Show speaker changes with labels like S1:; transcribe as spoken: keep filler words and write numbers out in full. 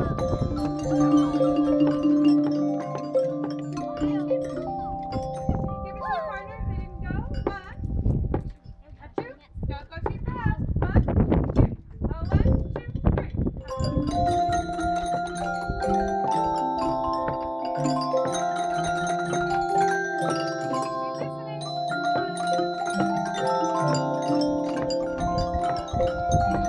S1: Give it to your partner if they didn't go. One. A two. Don't go too fast. One, two. Oh, one, two, three. Be listening.